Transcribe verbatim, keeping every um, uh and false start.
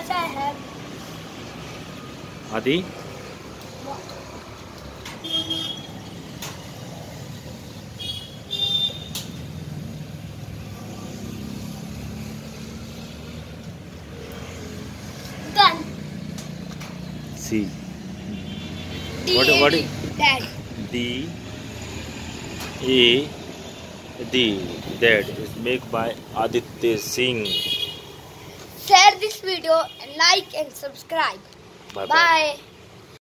Yes, I have. Adi? Gun. C. D. What? What? Dad. D. A. D. That is made by Aditya Singh. Share this video and like and subscribe. Bye bye. Bye.